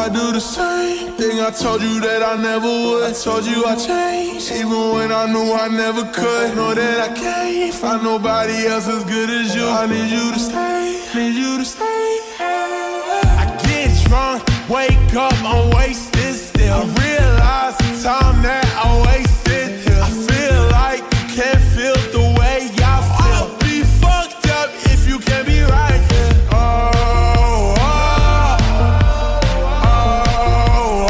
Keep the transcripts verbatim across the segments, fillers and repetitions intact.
I do the same thing I told you that I never would. I told you I changed, even when I knew I never could. Know that I can't find nobody else as good as you. I need you to stay, need you to stay. I get drunk, wake up, I'm wasted still. I realize the time that I wasted here. I feel like you can't feel the way I feel. I'll be fucked up if you can't be right here. Oh, oh, oh, oh,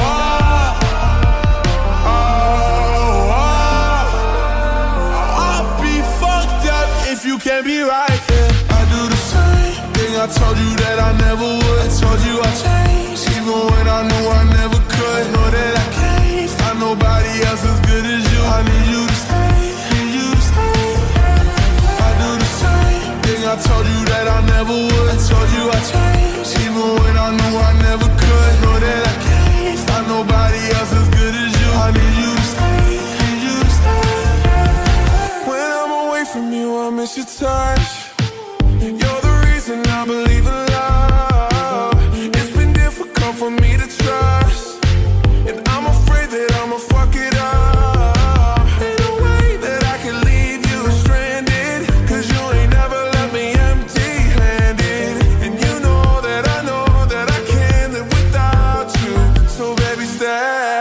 oh, oh. I'll be fucked up if you can't be right here. I do the same thing I told you that I never would. I told you I changed, even when I knew I never could. Know that I can't find nobody else as good as you. I need you to stay, need you to stay. I do the same thing I told you that I never would. I told you I changed, even when I knew I never could. Know that I can't find nobody else as good as you. I need you to stay, need you to stay. When I'm away from you, I miss your touch. You're the reason I believe in love. It's been difficult for me to trust, and I'm afraid that I'ma fuck it up. Ain't no way that I can leave you stranded, cause you ain't never left me empty-handed. And you know that I know that I can't live without you. So baby, stay.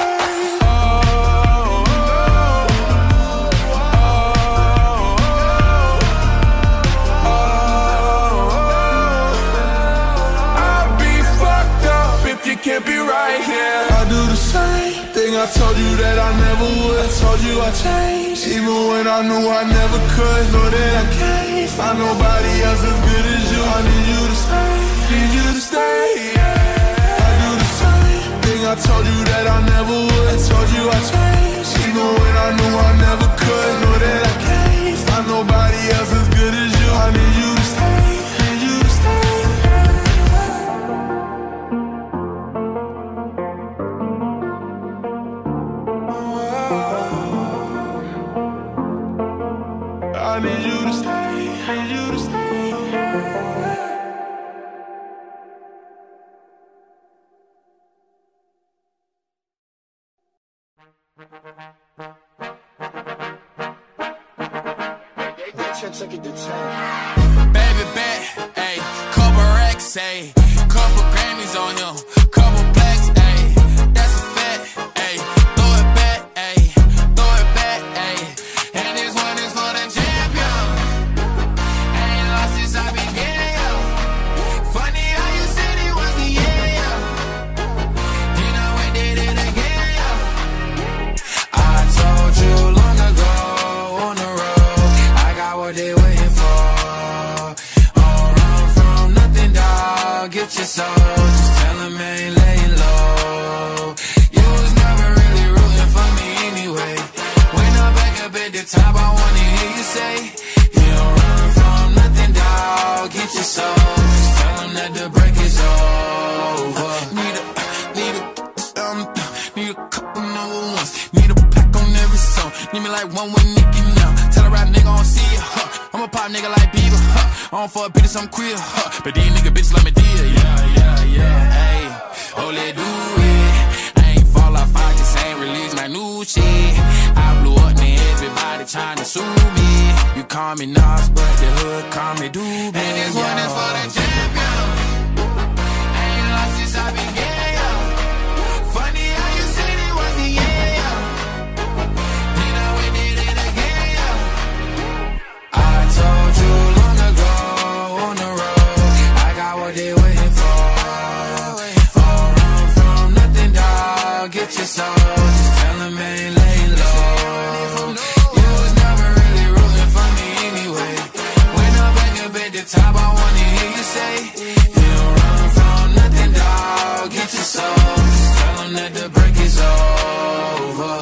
Can't be right here. I do the same thing I told you that I never would. I told you I changed, even when I knew I never could. Know that I can't find nobody else as good as you. I need you to stay, need you to stay. I do the same thing I told you that I never would. I told you I changed, even when I knew I never could. Know that I can't find nobody else as good as you. I need you to stay, need you to stay. I need you to stay, need you to stay. Baby bet, ayy, couple racks, ayy, couple Grammys on him, couple blacks, ayy, that's a fact, ayy, throw it back, ayy, throw it back, ayy, and this one is for the champion. Ain't lost since I began, yo. Funny how you said it was the year, yo. You know we did it again, yo. I told you long ago on the road, I got what they waiting for. Don't run from nothing, dog. Get your soul, just tell them I ain't laying low. You was never really rooting for me anyway. When I'm back up at the top, I wanna hear you say, you don't run from nothing, dog. Get your soul, just tell them that the break is over. Need a, need a, um, need a couple number ones. Need a pack on every song. Need me like one with Nicki now. Tell a rap nigga I don't see it, huh. I'm a pop nigga like Bieber, huh. I don't fuck bitches, I'm queer, huh. But these nigga bitches let me deal, yeah, yeah, yeah. Ayy, oh, let's do it. I ain't fall off, I just ain't release my new shit. I blew up, man, everybody tryna sue me. You call me Nas, but the hood call me Doobie. And this one is for the champion. Ain't lost since I began, yo. Funny how you said it was the year, yo. You know we did it again, yo. I told you long ago on the road, I got what they waiting for. Don't run from nothing, dog. Get your soul, just tell them I ain't laying low. You was never really rooting for me anyway. When I'm back up at the top, I wanna hear you say, you don't run from nothing, dog. Get your soul, just tell them that the break is over.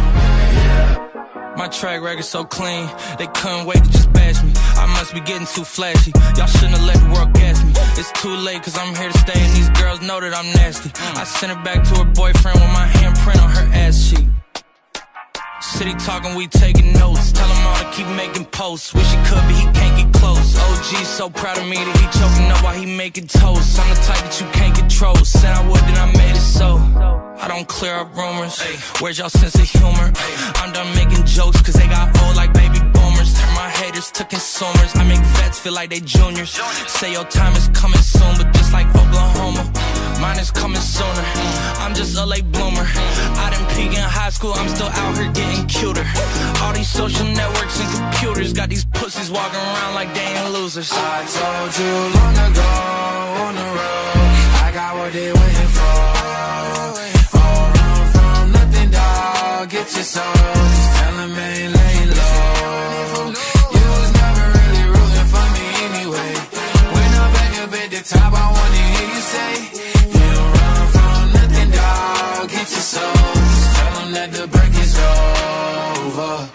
My track record so clean, they couldn't wait to just bash me. I must be getting too flashy, y'all shouldn't have let the world gas me. It's too late cause I'm here to stay and these girls know that I'm nasty. I sent her back to her boyfriend with my handprint on her ass cheek. city talking, we taking notes. Tell him all to keep making posts. Wish he could, but he can't get close. O G's so proud of me that he choking up while he making toast. I'm the type that you can't control. Said I would, then I made it so. I don't clear up rumors. Ay, where's y'all sense of humor? Ay, I'm done making jokes cause they got old like baby boomers. Turn my haters to consumers. I make vets feel like they juniors. Say your time is coming soon, but just like Oklahoma, mine is coming sooner. I'm just a late bloomer. I didn't peak in high school, I'm still out here getting cuter. All these social networks and computers got these pussies walking around like they ain't losers. I told you long ago on the road, I got what they waiting for. Oh, run from nothing, dog. Get your soul. Just tell them ain't laying low. You was never really rooting for me anyway. When I'm back up at the top, I wanna hear you say, you don't run from nothing, dog. Get your soul. Just tell them that the break is over.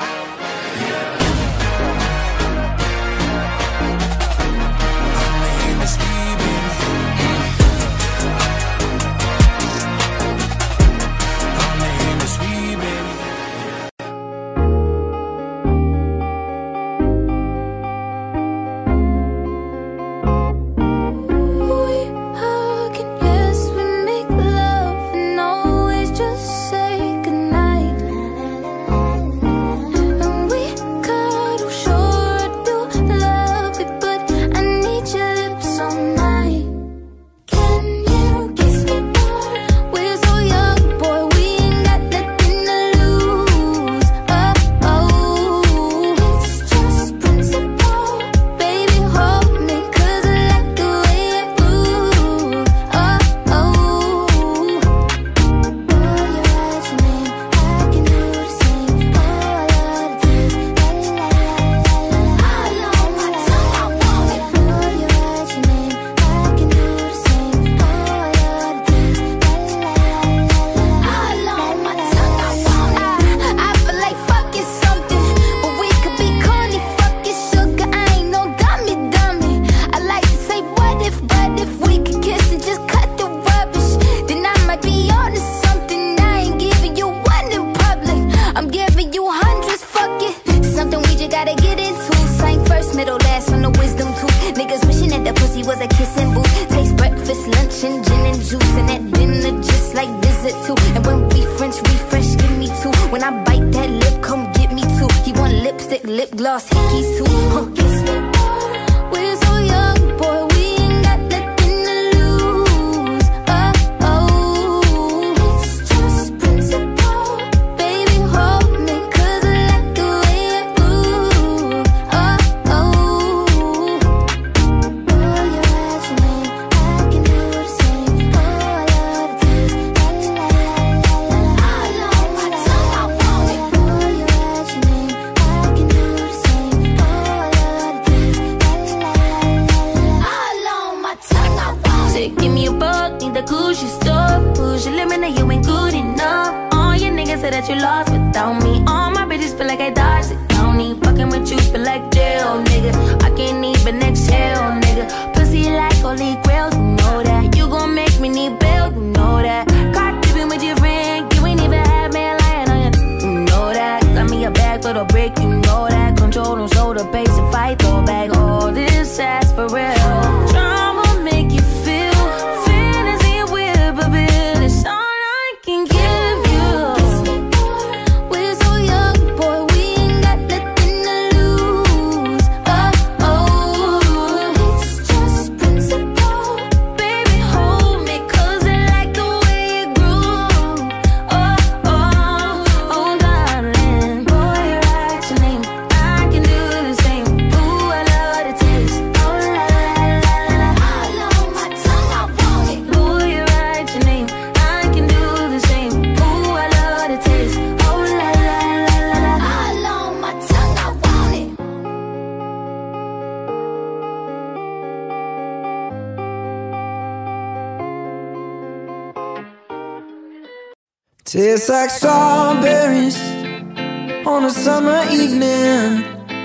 Tastes like strawberries on a summer evening,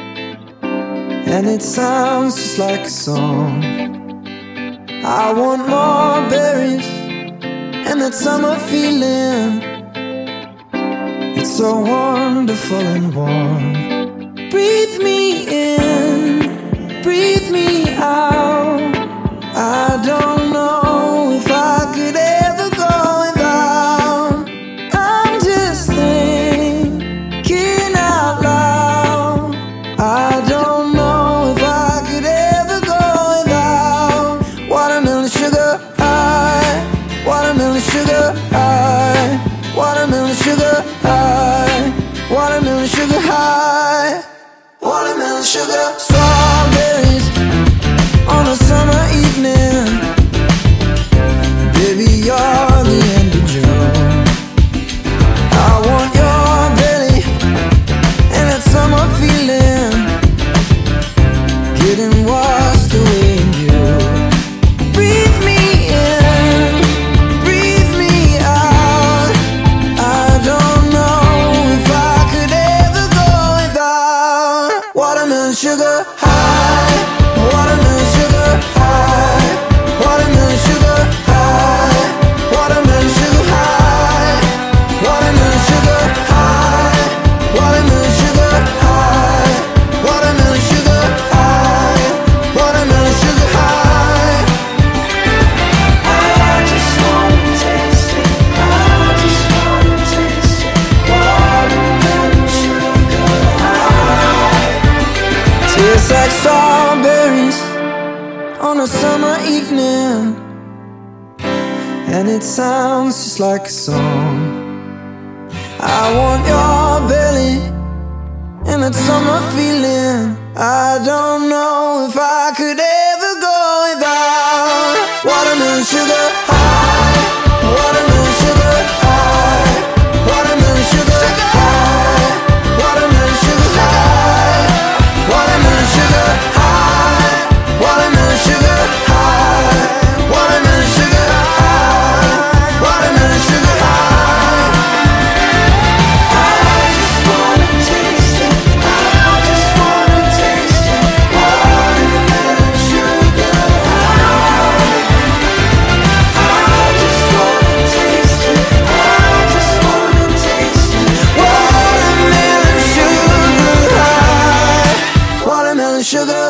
and it sounds just like a song. I want more berries and that summer feeling. It's so wonderful and warm. Breathe me in, breathe me out. I don't know if I could ever go without. I'm just thinking out loud. I don't know if I could ever go without. Watermelon sugar high, watermelon sugar high, watermelon sugar high, watermelon sugar high, watermelon sugar. Strawberries on a summer evening. Baby, you're the end of June. I want your belly and that summer feeling, getting washed away in you. Breathe me in, breathe me out. I don't know if I could ever go without. Watermelon sugar high, watermelon sugar high, watermelon sugar high, watermelon sugar high, watermelon sugar high, watermelon sugar high, watermelon sugar high, watermelon sugar high. I just wanna taste it, I just wanna taste it, watermelon sugar high. Tastes like strawberries on a summer evening, and it sounds just like a song. I want your belly and that summer feeling. I don't know if I could ever go without. Watermelon sugar high, watermelon sugar high, watermelon sugar high, watermelon sugar high, watermelon sugar high, watermelon sugar high, watermelon sugar high, watermelon sugar high. I just wanna taste it, I just wanna taste it, watermelon sugar high. I just wanna taste it, I just wanna taste it, watermelon sugar high, watermelon sugar.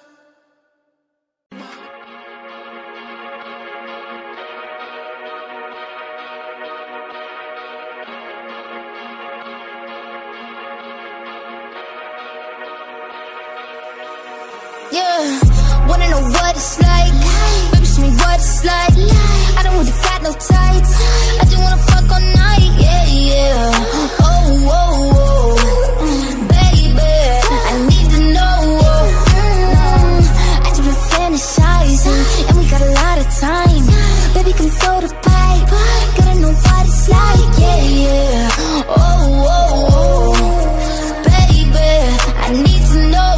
Yeah, wanna know what it's like? Baby, show me what it's like. I don't really got no tights. I just wanna fuck all night. Yeah, yeah. Oh, oh, oh, baby, I need to know. Mm, I just been fantasizing, and we got a lot of time. Baby, come throw the pipe. Gotta know what it's like. Yeah, yeah. Oh, oh, oh, baby, I need to know.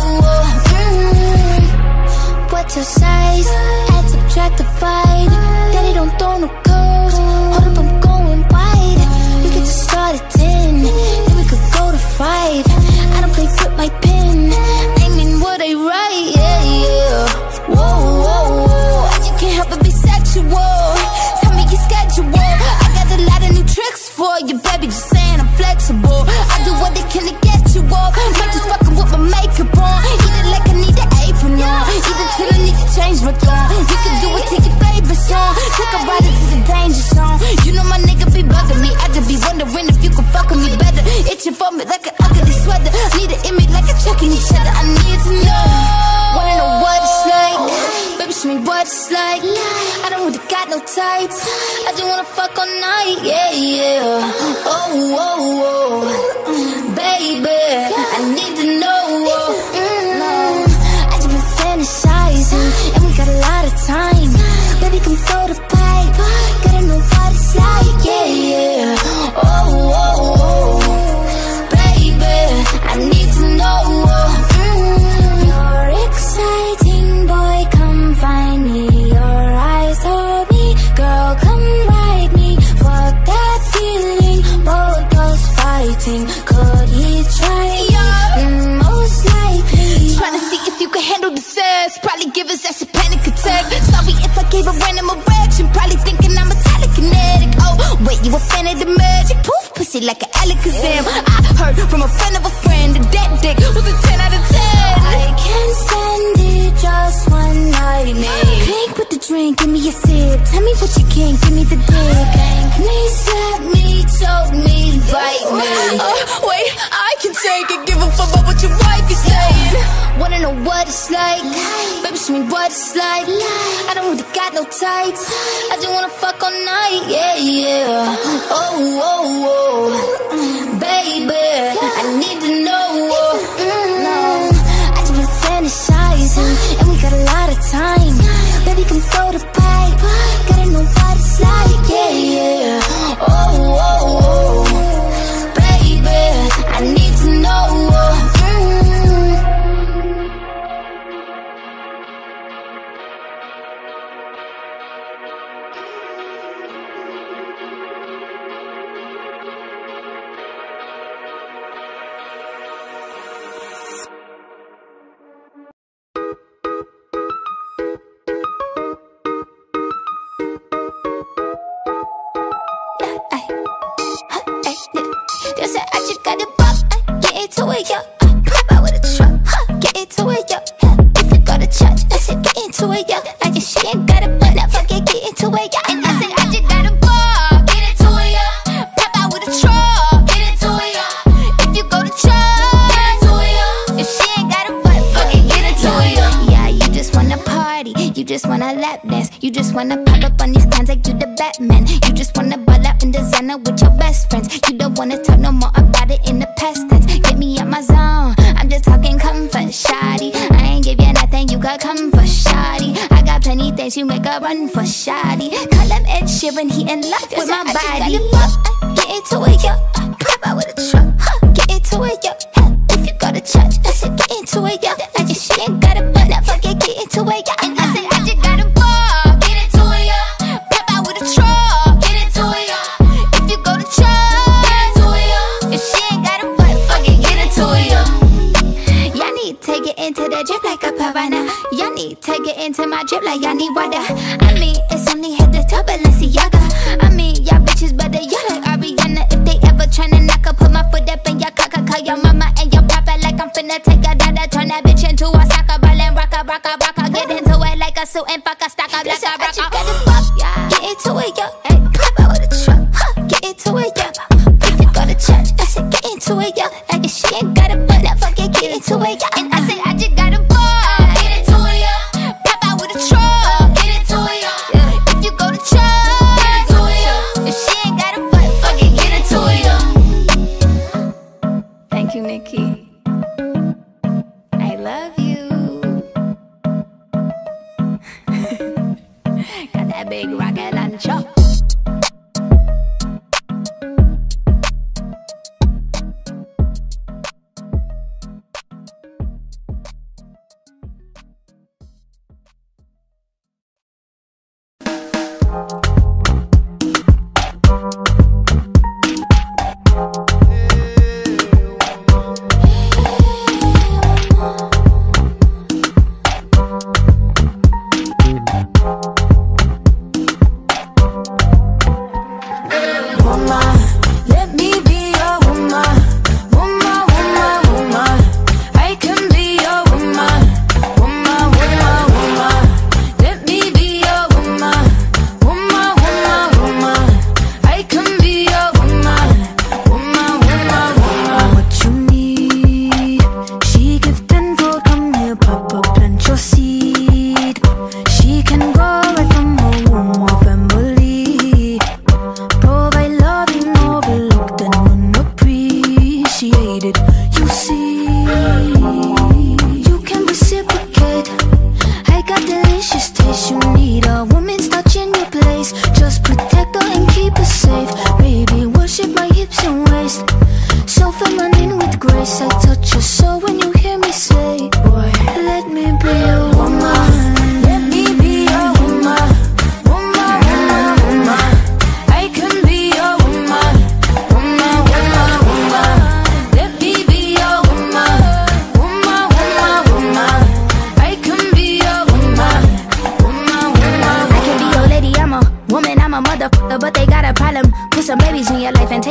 What's your size? Add, subtract, divide. Daddy don't throw no curves. Hold up, I'm going wide. We could just start at ten, then we could go to five. I don't play with my pen, aiming what I write. Yeah, yeah. Whoa, whoa, whoa. You can't help but be sexual. Tell me your schedule. I got a lot of new tricks for you, baby. Just saying I'm flexible. I do what they can to get you off. Not just fucking with my makeup on. Eat it like I need an apron on. Eat it till I need to change my tone. You can do it to your favorite song. Take a ride into the danger zone. You know my nigga be bugging me. I just be wondering if you can fuck with me better. Itching for me like an ugly sweater. Need it in me like a checking each other. I need to know. Wanna know what it's like? Baby, show me what it's like. I don't really got no tights. I just wanna fuck all night. Yeah, yeah. Oh, oh, oh, baby, I need to know. Mm, I just been fantasizing, and we got a lot of time. Baby, come throw the pipe. Gotta know what it's like. Yeah, yeah. Oh, oh, oh, baby, I need to know. Mm, you're exciting, boy, come find me. Your eyes hold me, girl, come ride me. Fuck that feeling, both us fighting. Could he try? Mm, most likely. Trying to see if you can handle the sex. Probably give us that shit panic attack. Sorry if I gave a random erection. Probably thinking I'm a telekinetic. Oh, wait, you a fan of the magic? Poof. pussy like an Alakazam. I heard from a friend of a friend that that dick was a ten out of ten. I can't stand it, just one night, man. Drink with the drink, give me a sip. Tell me what you can, give me the dick. Thank me, slap me, choke me, bite me. Uh, wait, I can take it, give a fuck about what your wife is saying. Wanna know what it's like? Baby, show me what it's like. I don't really got no tights. I just wanna fuck all night, yeah, yeah. Oh, oh, oh, baby, I need to know. Mm, I just been fantasizing, and we got a lot of time. Baby, come throw the pipe. Gotta know what it's like, yeah, yeah. Oh, oh, oh, baby, I need to know. Yeah, pop out with a truck, huh, get into it, yo. If you go to church, I said get into it, yo. I guess she ain't got a butt, now fuck it, get into it, yo. And I said I just got a ball, get into it, yo. Pop out with a truck, get into it, yo. If you go to church, get into it, yo. If she ain't got a butt, fuck it, get into it, yo. Yeah, you just wanna party, you just wanna lap dance, you just wanna pop up on these cans like you the Batman. You just wanna ball out in designer with your best friends. You don't wanna talk no more about it in the past tense. Get me out my zone, I'm just talking comfort, shoddy. I ain't give you nothing, you got comfort, shoddy. I got plenty things you make a run for, shoddy. Call him Ed Sheeran, he in love with my body. Get into it, yo. Pop out with a truck, huh. Get into it, yo. If you go to church, I said get into it, yo. I just she ain't got a butt, now fuck it, get into it, yo. And I said I just got a ball, get into it, yo. Pop out with a truck, get into it, yo. If you go to church, get into it, yo. If she ain't got a butt, fuck it, get into it, yo. Y'all need to get into the drip like a piranha. Y'all need to get into my drip like y'all need water. I mean, it's only head to toe, Balenciaga. I mean, y'all bitches better, y'all like Ariana. If they ever tryna knock up, put my foot up in your cock, call your mama and your papa like I'm finna take a dada. Turn that bitch into a soccer ball and rock a, rock a, rock a. Get into it like a suit and fuck a stock up like a rock a. Get into it, yo. Hey, pop out with a truck, huh. Get into it, yo. If you go to church, I said get into it, yo. Like if she ain't got a butt, now fuck it, get into it, yo. And I said I just got a ball, get into it, yo. Pop out with a truck, get into it, yo. If you go to church, get into it, yo. If she ain't got a butt, fuck it, get into it, yo. Thank you, Nikki. I love you. Got that big rocket launcher.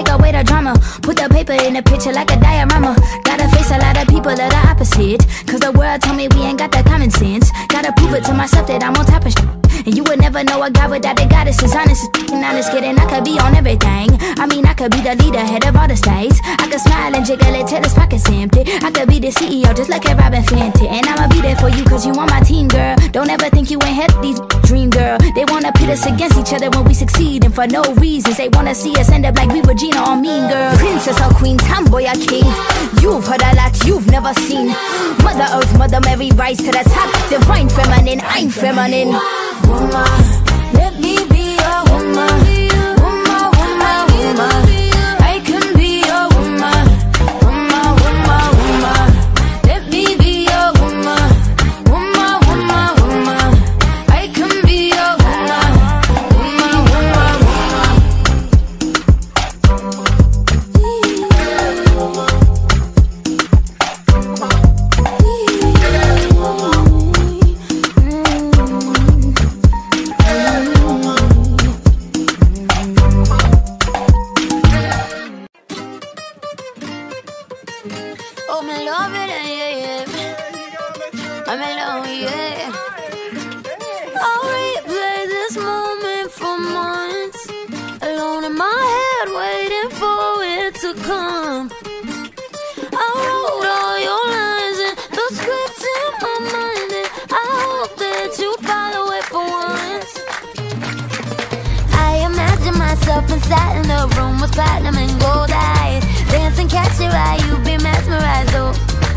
take away the drama. Put the paper in the picture like a diorama. Gotta face a lot of people that are opposite, cause the world told me we ain't got that common sense. Gotta prove it to myself that I'm on top of shit. And you would never know a guy without a goddess is honest as f***ing honest, kidding. I could be on everything. I mean, I could be the leader, head of all the states. I could smile and jiggle it till his pockets empty. I could be the C E O just like a Robin Fenty. And I'ma be there for you cause you on my team, girl. Don't ever think you ain't had these dream, girl. They wanna pit us against each other when we succeed, and for no reasons. They wanna see us end up like we Regina or Mean Girl. Princess or queen, tomboy or king. You've heard a lot you've never seen. Mother Earth, Mother Mary, rise to the top. Divine feminine, I'm feminine. Woman, let me be a woman. Woman, woman, woman. I can be a woman. Woman, woman, woman. Let me be a woman. Woman, woman, woman. I can be a woman. Woman, woman, oh, me love it, yeah, yeah. I'm alone, yeah. I'll replay this moment for months, alone in my head, waiting for it to come. I wrote all your lines and the script in my mind, and I hope that you follow it for once. I imagine myself inside in the room with platinum and gold eyes, dancing, catch your eye, you be mesmerized, though.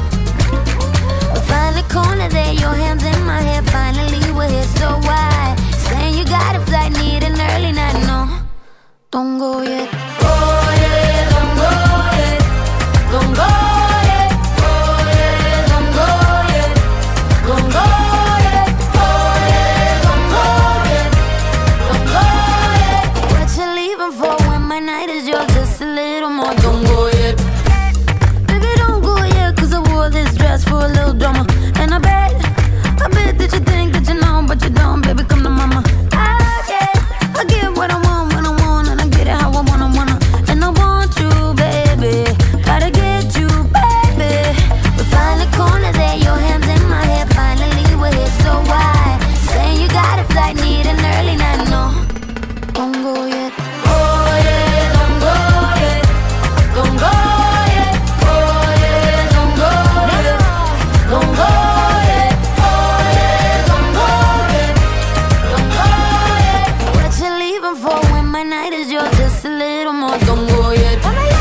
Find the corner there, your hands in my hair. Finally we're here, so why? Saying you got a flight, need an early night, no. Don't go yet. Oh yeah, don't go yet. Don't go yet. Oh yeah, don't go yet. Don't go yet. Oh yeah, don't go yet. Don't go yet. What you leaving for when my night is yours? Just a little more. Don't go yet. Baby, don't go yet, cause I wore this dress for a little drama. And I bet, I bet that you think that you know, but you don't. Baby, come to mama. I get, I get what I want when I want, and I get it how I wanna, wanna. And I want you, baby. Gotta get you, baby. We find the corner there, your hands in my hair. Finally we're here, so why? Saying you got a flight, need an early night, no. Don't go yet. Oh yeah, don't go yet. Don't go yet. Oh yeah, don't go yet. Don't go yet. Oh yeah, don't go yet. Don't go yet. What you leaving for when my night is yours? Just a little more. Don't go yet.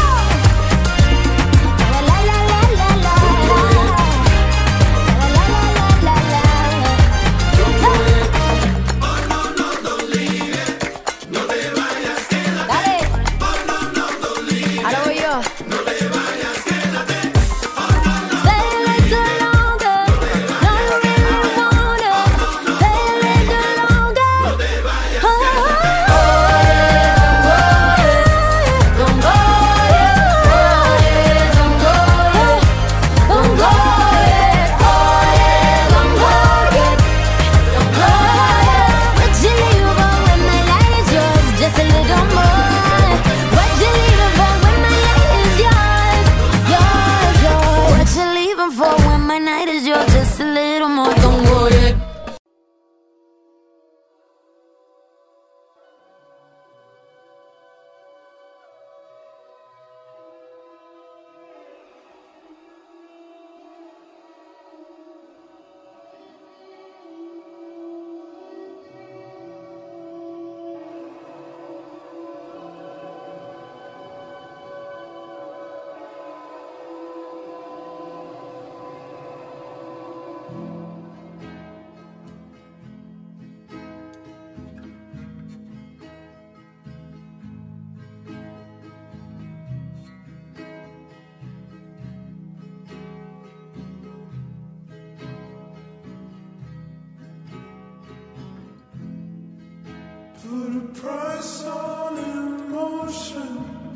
La la la la la la. La la la la la la. Don't go yet. Oh no no, don't leave it. No te vayas, quédate. Dale. Oh no no, don't leave it. Ahora voy yo. No te vayas, quédate. Stay a little longer. No, you really wanna. Stay a little longer. No te vayas, quédate. Oh yeah, don't go yet. Don't go yet. Don't go yet. Oh yeah, don't go yet. Don't go yet. What you leaving for when my light is yours? Just a little more. What you leaving for when my light is yours? Yours, yours. What you leaving for when my night is yours? Just a little more. Don't go yet. Put a price on emotion.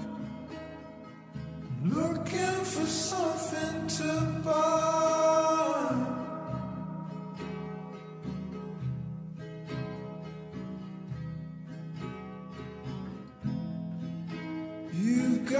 Looking for something to buy. You've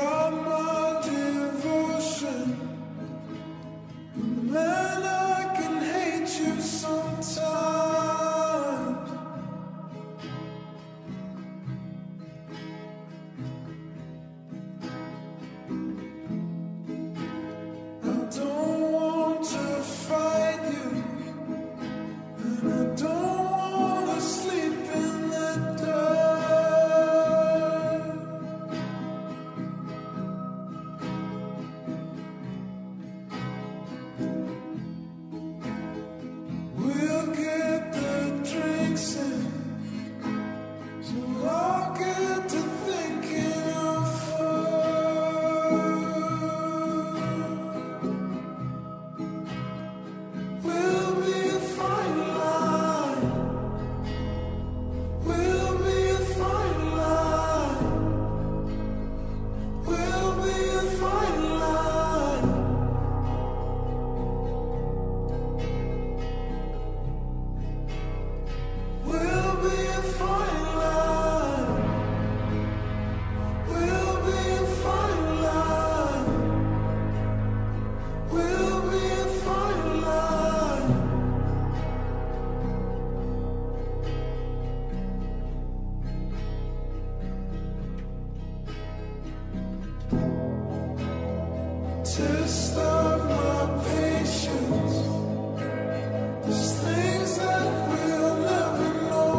Test of my patience. There's things that we'll never know.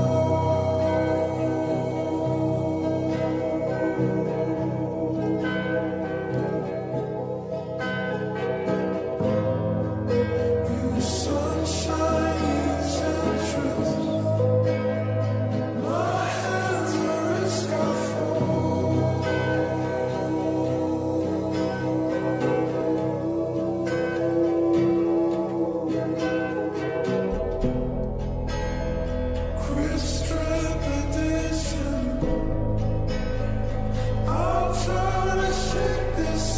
You sunshine, you temptress. My hands are a scaffold. Chris trepidation. I'll try to shake this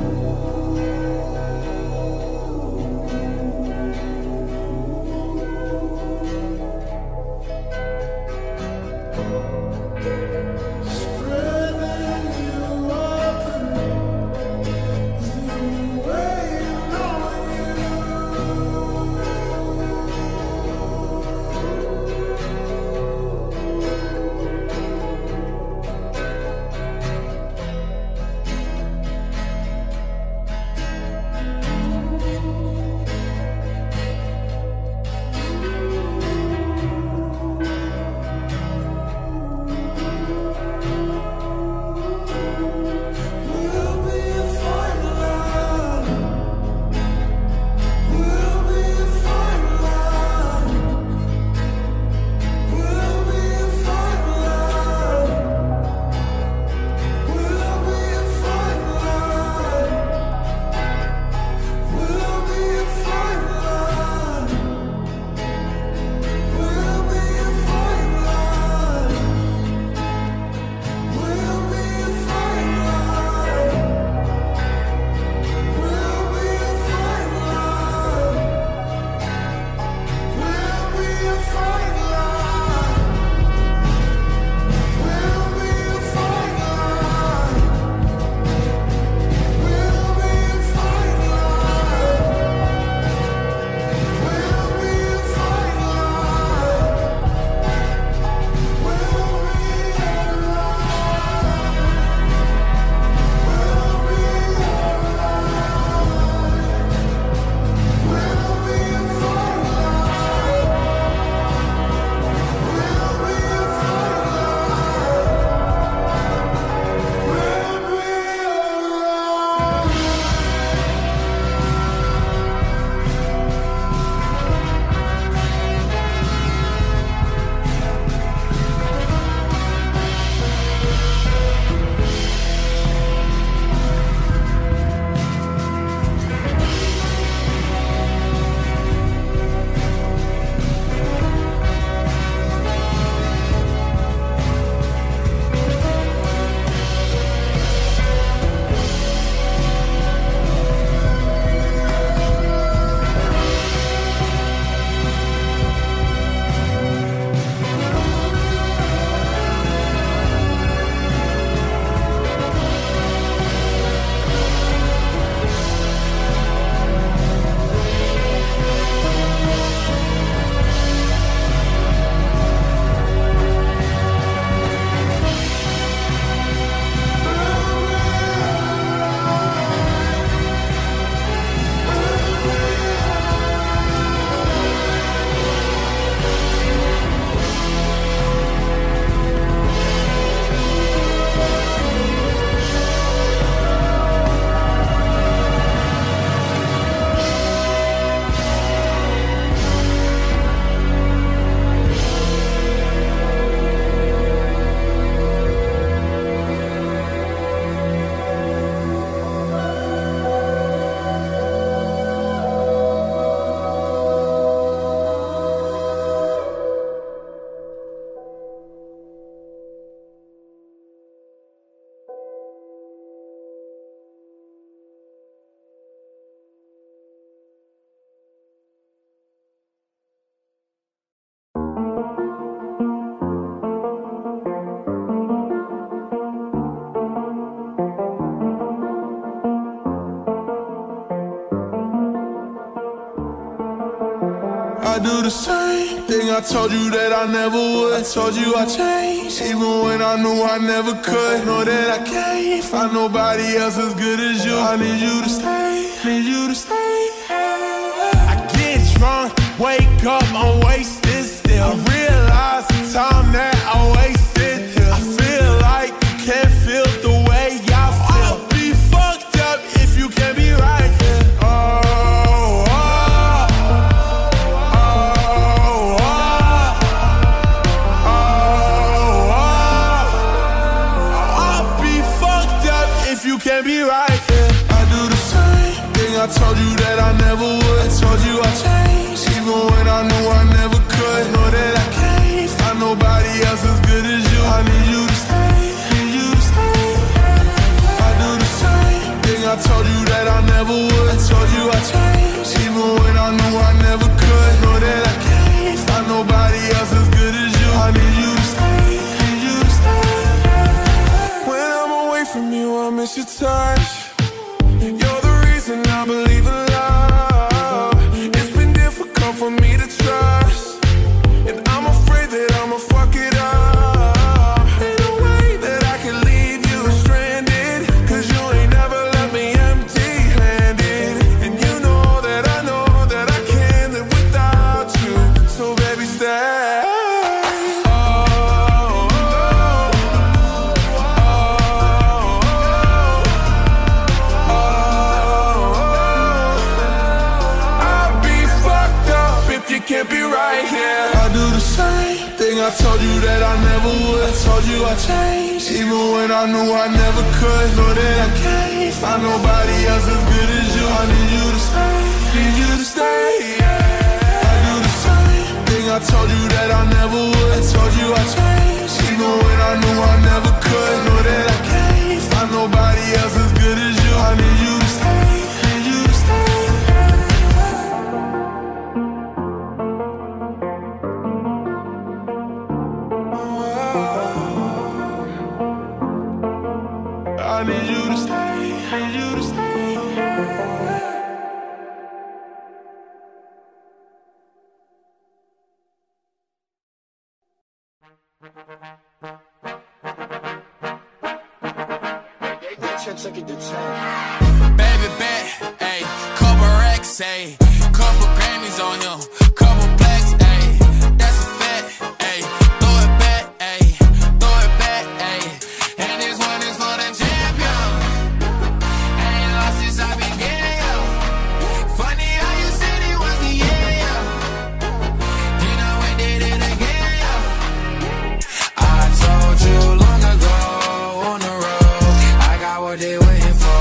spreading you open. There's no waiting on you. We'll be a fine line. We'll be a fine line. We'll be a fine line. We'll be a fine line. We'll be a fine line. We'll be a fine line. We'll be a fine line. We'll be a fine line. We'll be a fine line. We'll be a fine line. We'll be a fine line. We'll be a fine line. We'll I do the same thing I told you that I never would. I told you I changed. change. Even when I knew I never could. Know that I can't find nobody else as good as you. I need you to stay, need you to stay. I get drunk, wake up, I'm wasted still. I realize the time that I wasted here. I feel like you can't feel the way I feel. I'll be fucked up if you can't be right here. Oh, oh, oh, oh, oh, oh. I'll be fucked up if you can't be right here. I do the same thing I told you that I never would. I told you I changed, even when I knew I never could. Know that I can't find nobody else as good as you. I need you to stay, need you to stay. I do the same thing I told you that I never would. I told you I changed, even when I knew I never could. Know that I can't find nobody else as good as you. I need you to stay, need you to stay. When I'm away from you, I miss your touch. You're the reason I believe in love. It's been difficult for me to trust, and I'm afraid that I'ma fuck it up. Ain't no way that I can leave you stranded, cause you ain't never left me empty-handed. And you know that I know that I can't live without you. So baby, stay. Can't be right here. I do the same thing I told you that I never would. I told you I changed, even when I knew I never could. Know that I can't find nobody else as good as you. I need you to stay, need you to stay. I do the same thing I told you that I never would. I told you I changed, even when I knew I never could. Know that I can't find nobody else as good as you. I need you to stay, need you to stay. I need you to stay, need you to stay. Baby bet, ayy, couple racks, ayy, couple Grammys on him, couple blacks, ayy, that's a fact, ayy, throw it back, ayy, throw it back, ayy, and this one is for the champion. Ain't lost since I began, yo. Funny how you said it was the year, yo. You know we did it again, yo. I told you long ago on the road, I got what they waiting for.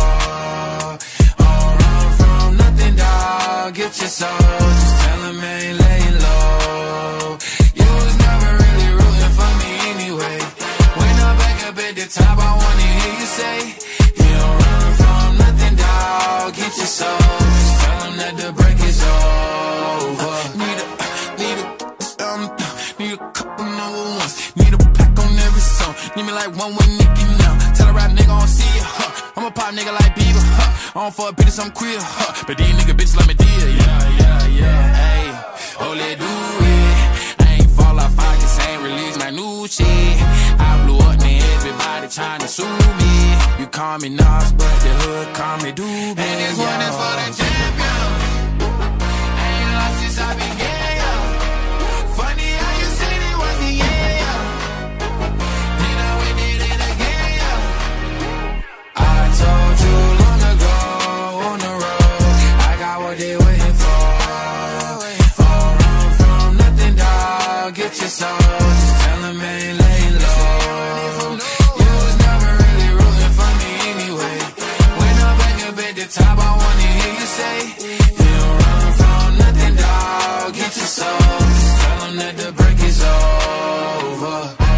Don't run from nothing, dog. Get your soul, just tell them I ain't laying low. You was never really rooting for me anyway. When I'm back up at the top, I wanna hear you say, you don't run from nothing, dog. Get your soul, just tell them that the break is over. Need a, need a, um, need a couple number ones. Need a pack on every song. Need me like one with Nicki now. Tell a rap nigga I don't see it, huh. I'm a pop nigga like Bieber, huh. I don't fuck bitches, I'm queer, huh. But these nigga bitches let me deal, yeah, yeah, yeah. Hey, oh, let do it. I ain't fall off, I just ain't release my new shit. I blew up, man, everybody tryna sue me. You call me Nas, but the hood call me Doobie. And this one is for the champion. Ain't lost since I began, yo. Funny how you said it was the year, yo. You know we did it again, yo. I told you long ago on the road, I got what they waiting for. Don't run from nothing, dog. Get your soul, just tell them I ain't laying low. You was never really rooting for me anyway. When I'm back up at the top, I wanna hear you say, you don't run from nothing, dog. Get your soul, just tell them that the break is over.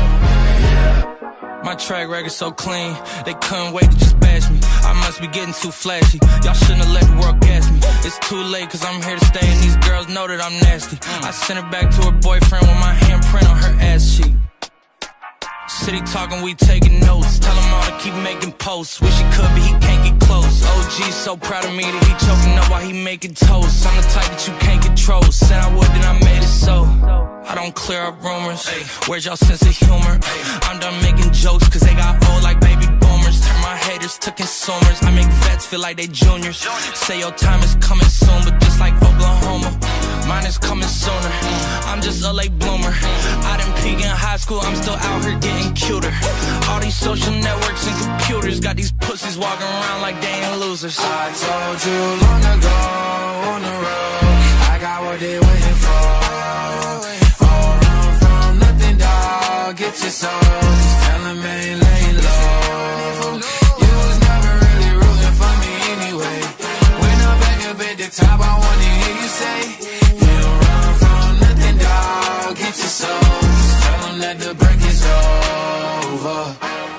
My track record so clean, they couldn't wait to just bash me. I must be getting too flashy, y'all shouldn't have let the world gas me. It's too late cause I'm here to stay and these girls know that I'm nasty. I sent her back to her boyfriend with my handprint on her ass cheek. City talking, we taking notes. Tell him all to keep making posts. Wish he could, but he can't get close. O G so proud of me that he choking up while he making toast. I'm the type that you can't control. Said I would, then I made it so. I don't clear up rumors. Ay, where's y'all sense of humor? Ay, I'm done making jokes cause they got old like baby boomers. Turn my haters to consumers. I make vets feel like they juniors. Say your time is coming soon, but just like Oklahoma, mine is coming sooner. I'm just a late bloomer. I didn't peak in high school, I'm still out here getting cuter. All these social networks and computers got these pussies walking around like they ain't losers. I told you long ago on the road, I got what they waiting for. All run from nothing, dog. Get your soul, just tell them ain't laying low. You was never really rooting for me anyway. When I'm back up at the top, I wanna hear you say, you don't run from nothing, dog. Get your soul, just tell them that the break is over.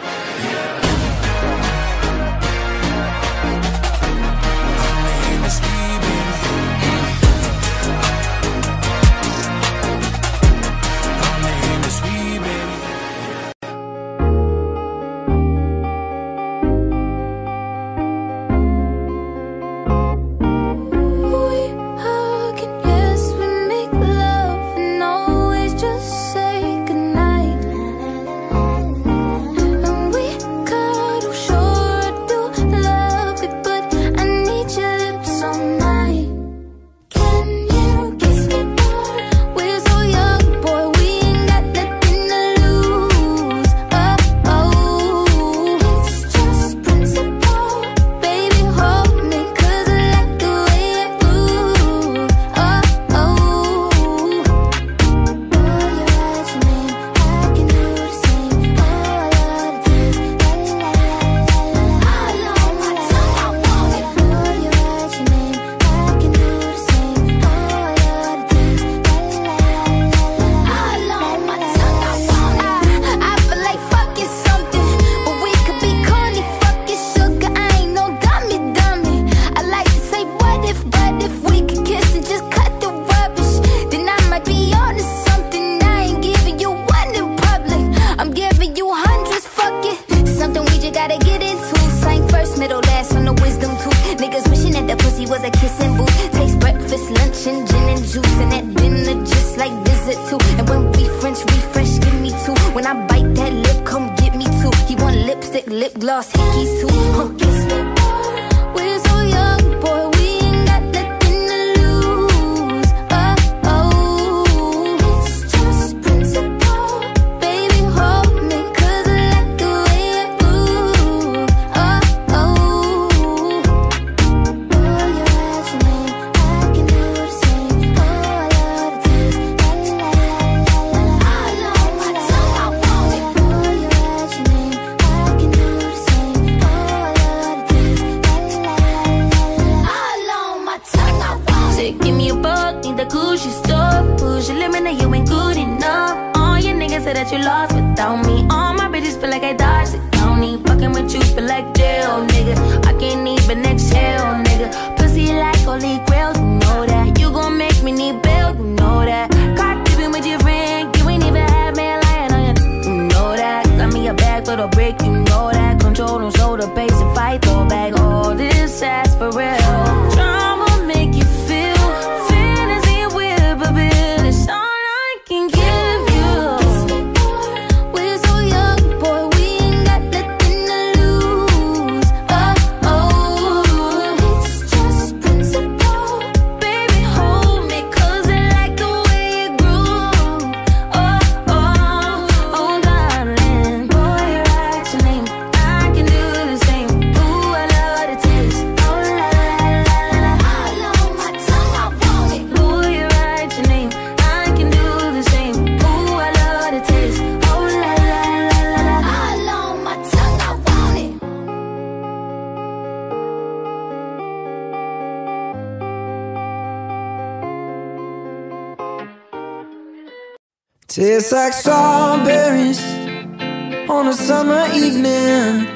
Tastes like strawberries on a summer evening,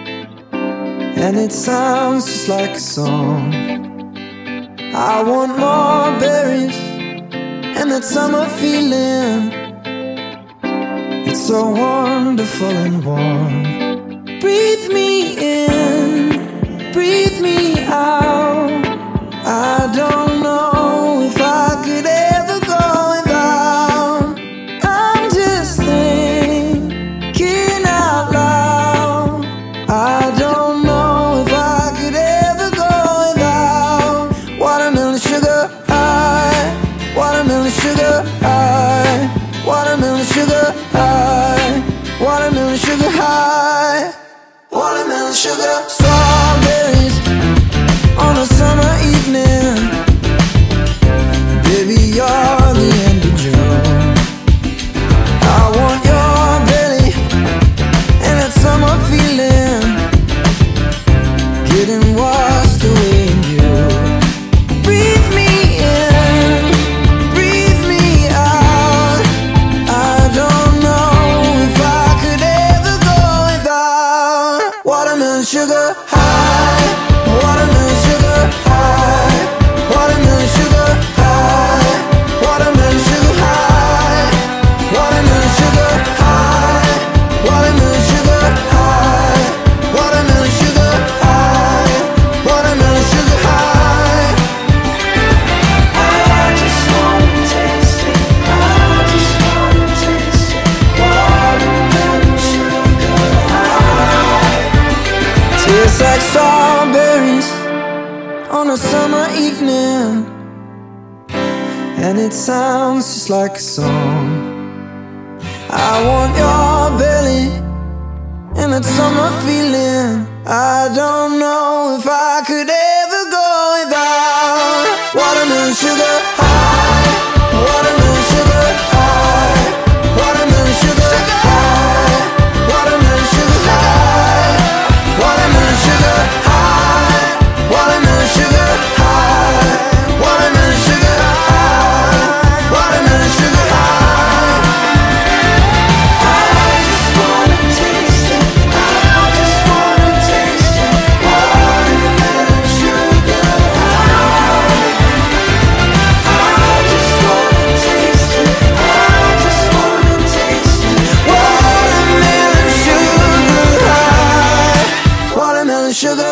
and it sounds just like a song. I want more berries and that summer feeling, It's so wonderful and warm. Breathe me in, breathe me out. I don't know if I could ever go without. I'm just thinking out loud. I don't know if I could ever go without watermelon sugar high, watermelon sugar high, watermelon sugar high, watermelon sugar high, watermelon sugar. Strawberries on a summer evening. Baby, you're the end of June. I want your belly and that summer feeling, getting washed away in you. Breathe me in, breathe me out. I don't know if I could ever go without watermelon sugar high, watermelon sugar high, watermelon sugar high, watermelon sugar high, watermelon sugar high, watermelon sugar high, watermelon sugar high, watermelon sugar high. I just wanna taste it, I just wanna taste it, watermelon sugar high. Tastes like strawberries on a summer evening, and it sounds just like a song. I want your belly and that summer feeling. I don't know if I could ever go without watermelon sugar high, watermelon sugar high, watermelon sugar high, watermelon sugar high, watermelon sugar high, watermelon sugar high, watermelon sugar high, watermelon sugar high. I just wanna taste it, I just wanna taste it, watermelon sugar high. I just wanna taste it, I just wanna taste it, watermelon sugar high, watermelon sugar.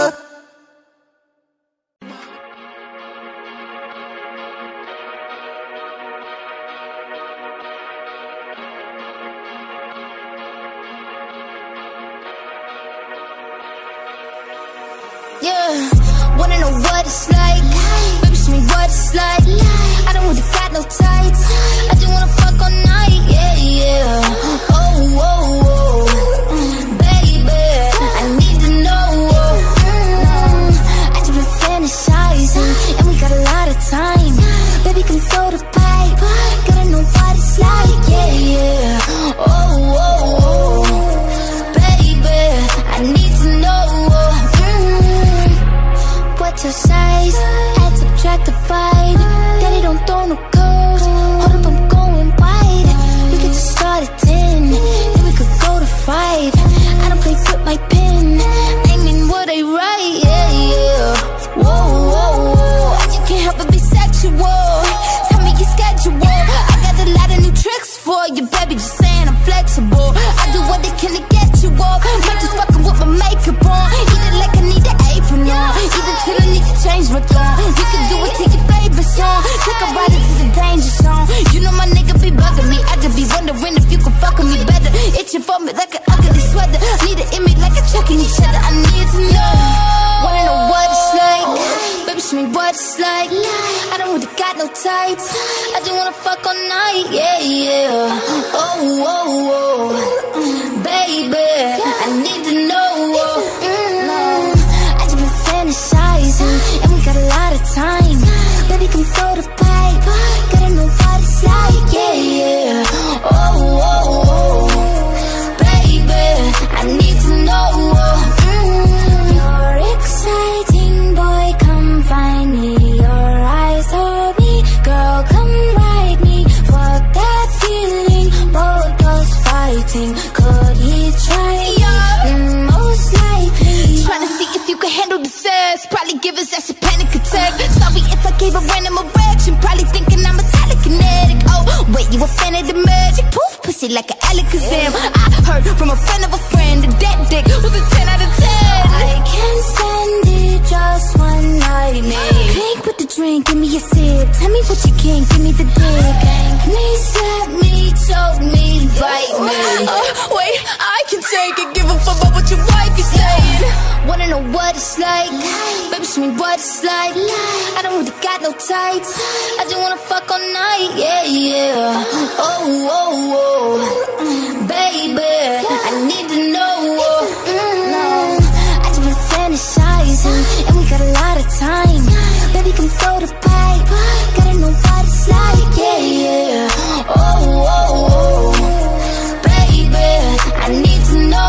Yeah, wanna know what it's like? Baby, show me what it's like. I don't really got no tights. I just wanna fuck all night. Yeah, yeah. Oh, oh, oh, baby, I need to know. Mm, I just been fantasizing, and we got a lot of time. Baby, come throw the pipe. Gotta know what it's like. Yeah, yeah. Oh, oh, oh, baby, I need to know. What's your size? Add, subtract, divide. Daddy don't throw no curves. Hold up, I'm going wide. We could just start at ten, then we could go to five. I don't play with my pen, I mean what I write. Yeah, yeah. Whoa, whoa, whoa. You can't help but be sexual. Tell me your schedule. I got a lot of new tricks for you, baby. Just saying I'm flexible. I do what I can to get you off. Might just fucking with my makeup on. Eat it like I need an apron on. Either till I need to change my tone. You can do it to your favorite song. Take a ride into the danger zone. You know my nigga be bugging me. I just be wondering if you can fuck with me better. Itching for me like an ugly sweater. Need an image like a checking each other. I need to know. Wanna know what it's like? Baby, show me what it's like. I don't really got no tights. I just wanna fuck all night. Yeah, yeah. Oh, oh, oh, baby, I need to know. Mm, I just been fantasizing, and we got a lot of time. Baby, come throw the pipe. Gotta know what it's like. Yeah, yeah. Oh, oh, oh, baby, I need to know. Mm, you're exciting, boy, come find me. Your eyes hold me, girl, come ride me. Fuck that feeling, both us fighting. Could he try? Yeah, mm, most likely. Tryna see if you can handle the sex. Probably give his ass a panic attack. Sorry if I gave a random erection. Probably thinking I'm a Metallica kinetic. Oh, wait, you a fan of the magic? Poof, pussy like an Alakazam. I heard from a friend of a friend that that dick was a ten out of ten. I can't stand it, just one night, man. Drink with the drink, give me a sip. Tell me what you can, give me the dick. Please slap me, choke me, bite me. Uh, wait, I can take it, give a fuck about what your wife is saying. Wanna know what it's like? Baby, show me what it's like. I don't really got no tights. I just wanna fuck all night, yeah, yeah. Oh, oh, oh, baby, I need to know. Mm, I just been fantasizing, and we got a lot of time. Baby, come throw the pipe. Gotta know what it's like, yeah, yeah. Oh, oh, oh, baby, I need to know.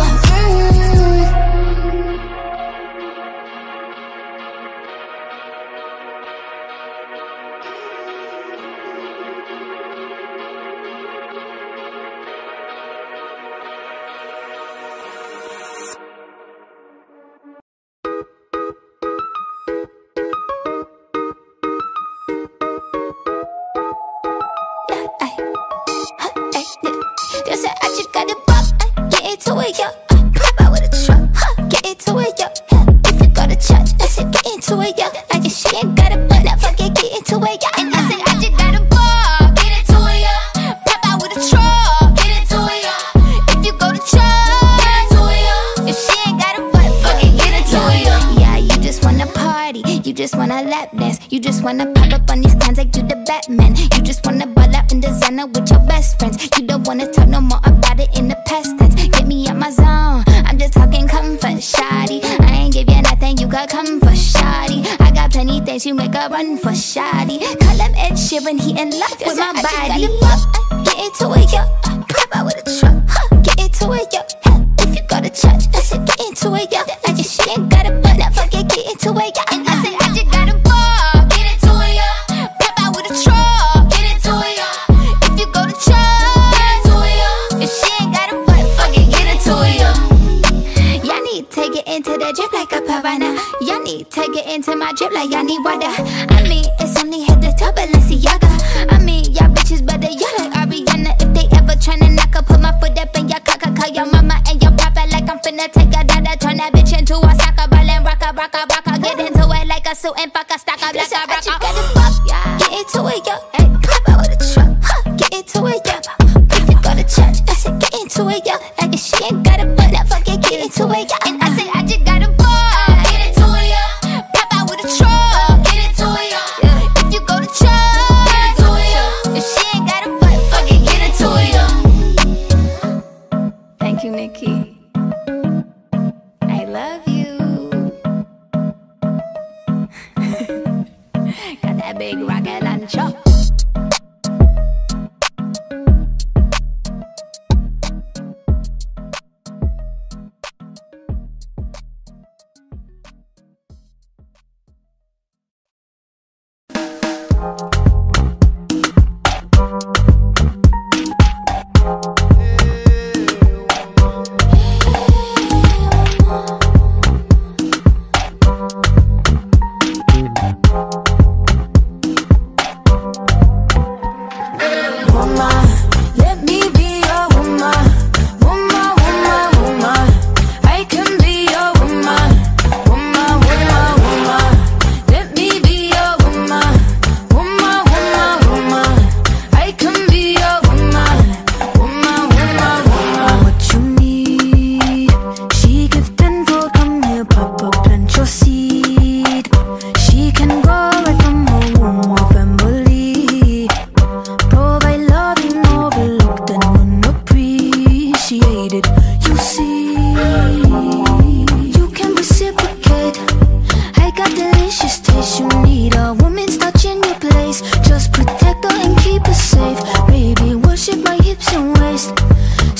You just wanna pop up on these cans like you the Batman. You just wanna ball out in designer with your best friends. You don't wanna talk no more about it in the past tense. Get me out my zone, I'm just talking comfort, shoddy. I ain't give you nothing, you got comfort, shoddy. I got plenty things you make a run for, shoddy. Call him Ed Sheeran, he in love with my body. Get into it, yo, pop out with a truck, huh. Get into it, yo, if you go to church, I said get into it, yo. I just she ain't got a butt, now fuck it, get into it, yo. And I said I just got a butt. Drip like a piranha. Y'all need to get into my drip like y'all need water. I mean, it's only hit the top, Balenciaga. I mean, y'all bitches better, y'all like Ariana. If they ever tryna knock up, put my foot up in your cock. Call your mama and your papa like I'm finna take a dada. Turn that bitch into a soccer ball and rock a, rock a, rock a. Get into it like a suit and fuck a stock up like a rock a. Get into it, yo. Hey, pop out with a truck. Huh. Get into it, yo. If you go to church, I said get into it, yo. Like if she ain't got a butt, now fuck it, get into it, yo. And I said I just got a Nikki, I love you. Got that big rocket launcher.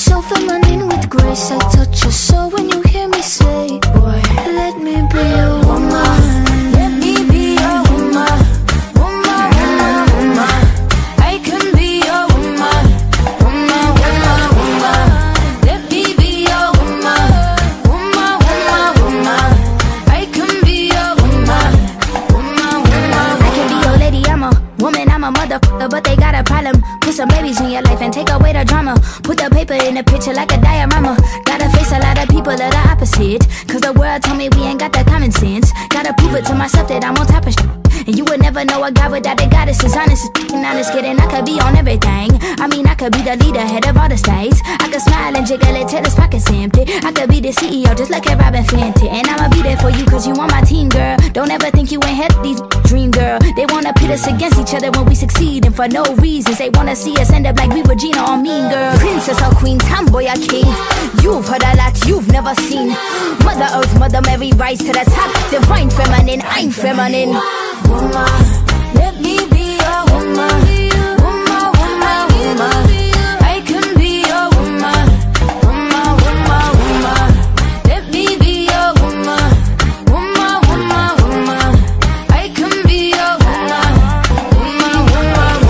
grace I touch your soul when you hear me say, boy, let me be your together, but they got a problem. Put some babies in your life and take away the drama. Put the paper in the picture like a diorama. Gotta face a lot of people that are opposite, cause the world told me we ain't got that common sense. Gotta prove it to myself that I'm on top of shit. And you would never know a guy without a goddess. Is honest, is honest, kidding. I could be on everything. I mean, I could be the leader, head of all the states. I could smile and jiggle it till his pockets empty. I could be the C E O just like a Robin Fenty. And I'ma be there for you cause you on my team, girl. Don't ever think you ain't had these dream, girl. They wanna pit us against each other when we succeed, and for no reasons. They wanna see us end up like we were Gina or Mean Girl. Princess or queen, tomboy or king. You've heard a lot you've never seen. Mother Earth, Mother Mary, rise to the top. Divine feminine, I'm feminine. Woman, let me be a woman. Woman, woman, woman. I can be a woman. Woman, woman, woman. Let me be a woman. Woman, woman, woman. I can be a woman. Woman, woman,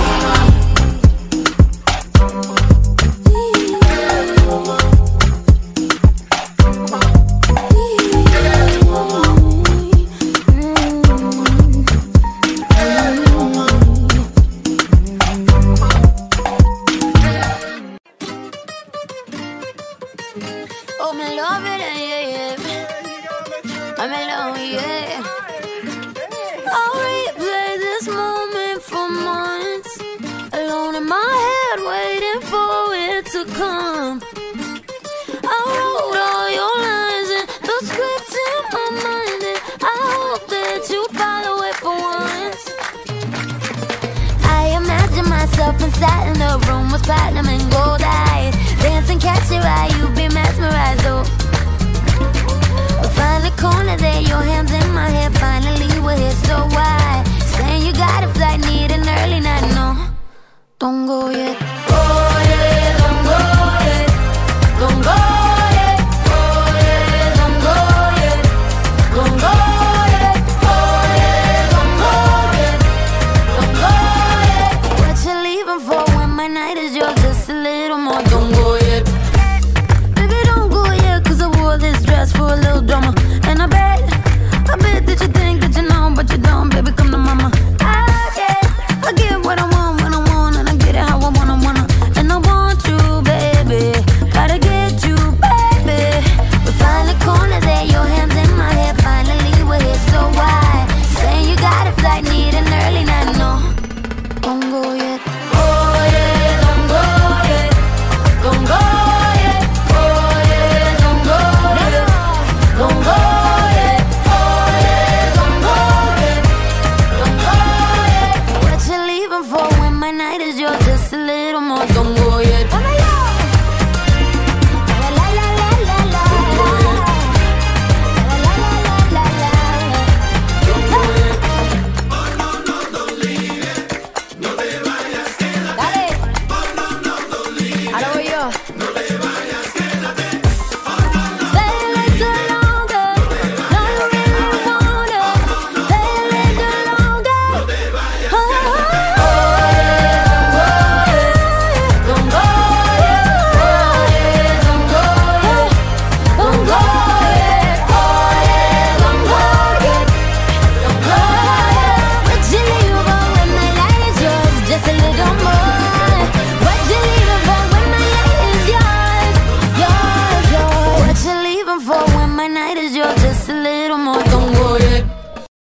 Oh, me love it, yeah, yeah. I'm alone, yeah. I'll replay this moment for months, alone in my head, waiting for it to come. I wrote all your lines and the script in my mind, and I hope that you follow it for once. I imagine myself inside in a room with platinum and gold eyes, dancing, catch your eye, you be mesmerized, oh. Find a corner there, your hands in my